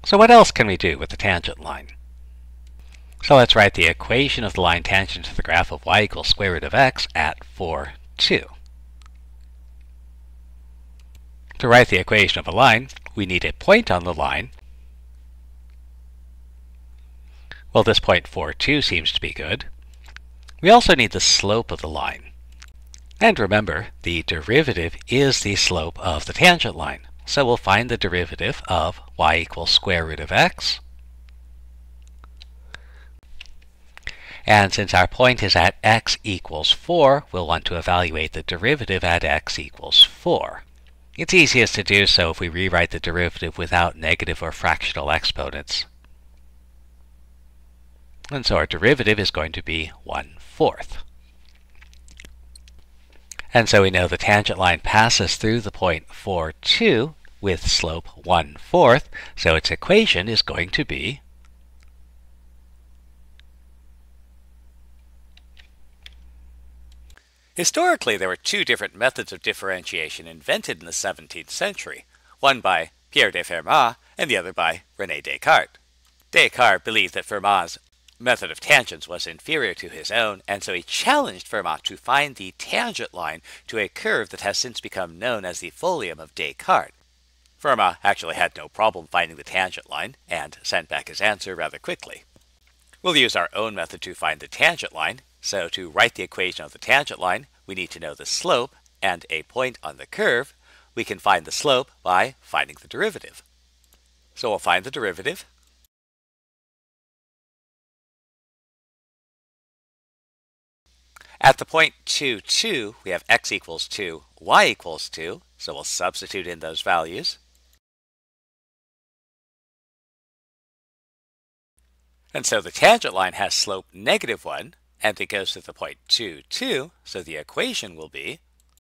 So what else can we do with the tangent line? So let's write the equation of the line tangent to the graph of y equals square root of x at 4, 2. To write the equation of a line, we need a point on the line. Well, this point 4, 2 seems to be good. We also need the slope of the line. And remember, the derivative is the slope of the tangent line. So we'll find the derivative of y equals square root of x. And since our point is at x equals 4, we'll want to evaluate the derivative at x equals 4. It's easiest to do so if we rewrite the derivative without negative or fractional exponents. And so our derivative is going to be 1/4. And so we know the tangent line passes through the point 4, 2 with slope 1/4, so its equation is going to be Historically, there were two different methods of differentiation invented in the 17th century, one by Pierre de Fermat and the other by René Descartes. Descartes believed that Fermat's method of tangents was inferior to his own, and so he challenged Fermat to find the tangent line to a curve that has since become known as the folium of Descartes. Fermat actually had no problem finding the tangent line, and sent back his answer rather quickly. We'll use our own method to find the tangent line. So to write the equation of the tangent line, we need to know the slope and a point on the curve. We can find the slope by finding the derivative. So we'll find the derivative. At the point 2, 2, we have x equals 2, y equals 2, so we'll substitute in those values. And so the tangent line has slope -1, and it goes to the point 2, 2, so the equation will be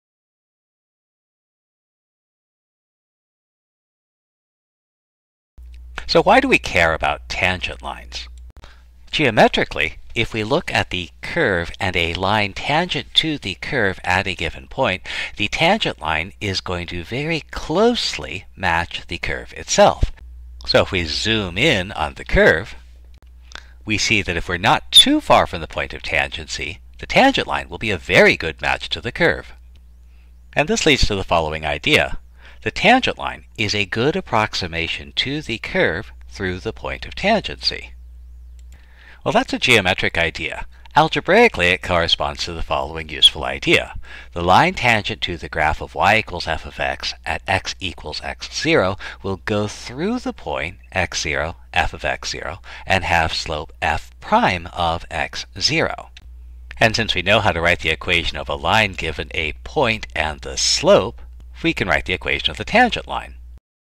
So why do we care about tangent lines? Geometrically, if we look at the curve and a line tangent to the curve at a given point, the tangent line is going to very closely match the curve itself. So if we zoom in on the curve, we see that if we're not too far from the point of tangency, the tangent line will be a very good match to the curve. And this leads to the following idea. The tangent line is a good approximation to the curve through the point of tangency. Well, that's a geometric idea. Algebraically, it corresponds to the following useful idea. The line tangent to the graph of y equals f of x at x equals x0 will go through the point x0, f of x0, and have slope f prime of x0. And since we know how to write the equation of a line given a point and the slope, we can write the equation of the tangent line.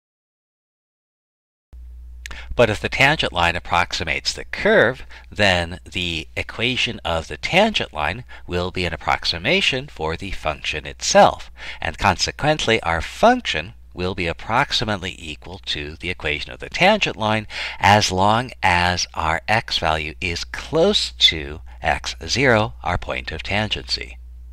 But if the tangent line approximates the curve, then the equation of the tangent line will be an approximation for the function itself, and consequently our function will be approximately equal to the equation of the tangent line as long as our x value is close to x0, our point of tangency.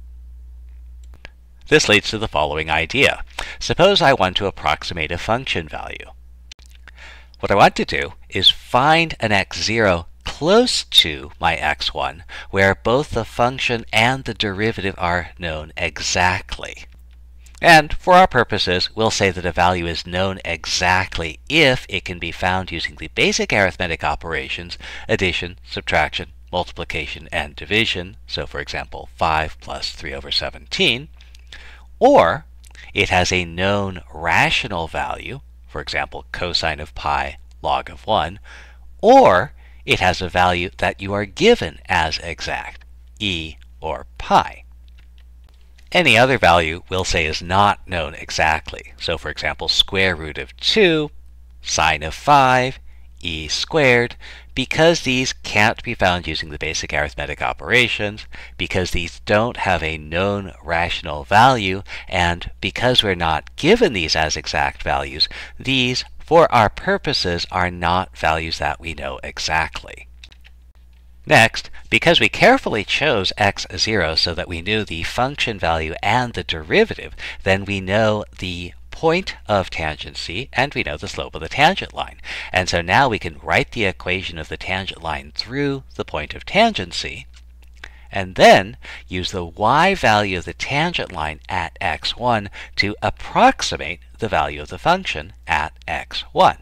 This leads to the following idea. Suppose I want to approximate a function value. What I want to do is find an x0 close to my x1, where both the function and the derivative are known exactly. And for our purposes, we'll say that a value is known exactly if it can be found using the basic arithmetic operations, addition, subtraction, multiplication, and division. So for example, 5 plus 3/17. Or it has a known rational value, for example, cosine of pi log of 1, or it has a value that you are given as exact, e or pi. Any other value we'll say is not known exactly. So for example, square root of 2, sine of 5, e squared, because these can't be found using the basic arithmetic operations, because these don't have a known rational value, and because we're not given these as exact values, these, for our purposes, are not values that we know exactly. Next, because we carefully chose x0 so that we knew the function value and the derivative, then we know the point of tangent C, and we know the slope of the tangent line. And so now we can write the equation of the tangent line through the point of tangent C, and then use the y value of the tangent line at x1 to approximate the value of the function at x1.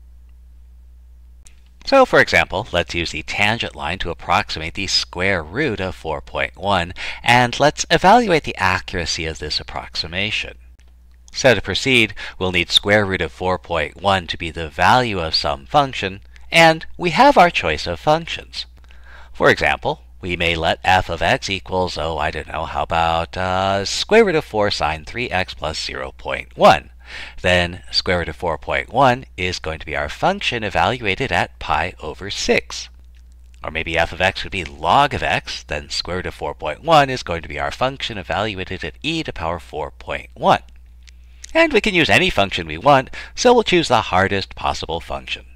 So, for example, let's use the tangent line to approximate the square root of 4.1, and let's evaluate the accuracy of this approximation. So to proceed, we'll need square root of 4.1 to be the value of some function, and we have our choice of functions. For example, we may let f of x equals, I don't know, how about square root of 4 sine 3x plus 0.1. Then square root of 4.1 is going to be our function evaluated at pi over 6. Or maybe f of x would be log of x, then square root of 4.1 is going to be our function evaluated at e to the power 4.1. And we can use any function we want, so we'll choose the hardest possible function.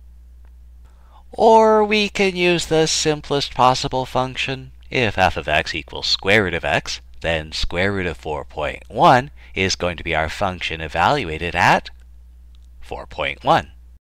Or we can use the simplest possible function. If f of x equals square root of x, then square root of 4.1 is going to be our function evaluated at 4.1.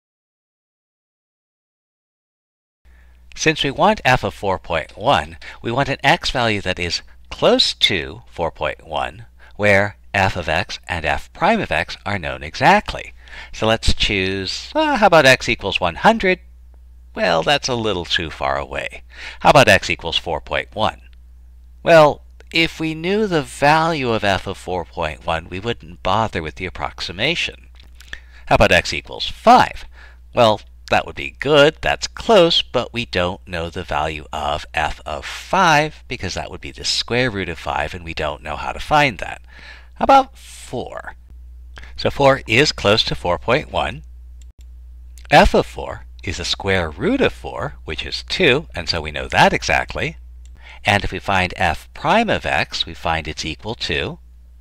Since we want f of 4.1, we want an x value that is close to 4.1, where f of x and f prime of x are known exactly. So let's choose, how about x equals 100? Well, that's a little too far away. How about x equals 4.1? Well, if we knew the value of f of 4.1, we wouldn't bother with the approximation. How about x equals 5? Well, that would be good, that's close, but we don't know the value of f of 5 because that would be the square root of 5 and we don't know how to find that. How about 4? So 4 is close to 4.1. F of 4 is the square root of 4, which is 2, and so we know that exactly. And if we find f prime of x, we find it's equal to.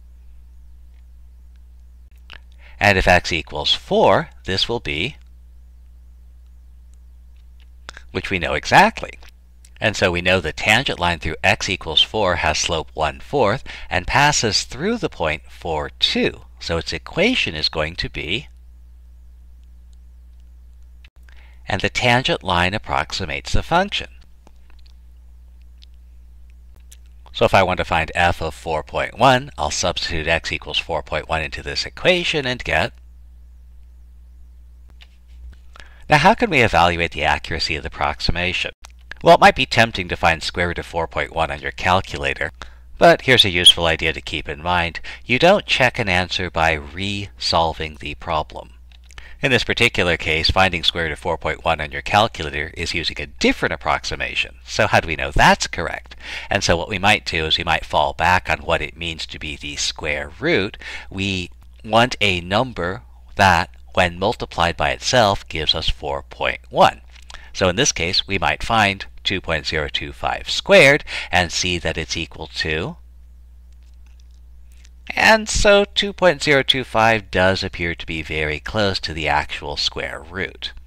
And if x equals 4, this will be, which we know exactly. And so we know the tangent line through x equals 4 has slope 1/4 and passes through the point 4, 2. So its equation is going to be, and the tangent line approximates the function. So if I want to find f of 4.1, I'll substitute x equals 4.1 into this equation and get. Now how can we evaluate the accuracy of the approximation? Well, it might be tempting to find square root of 4.1 on your calculator, but here's a useful idea to keep in mind. You don't check an answer by re-solving the problem. In this particular case, finding square root of 4.1 on your calculator is using a different approximation. So how do we know that's correct? And so what we might do is we might fall back on what it means to be the square root. We want a number that, when multiplied by itself, gives us 4.1. So in this case, we might find 2.025 squared and see that it's equal to. And so 2.025 does appear to be very close to the actual square root.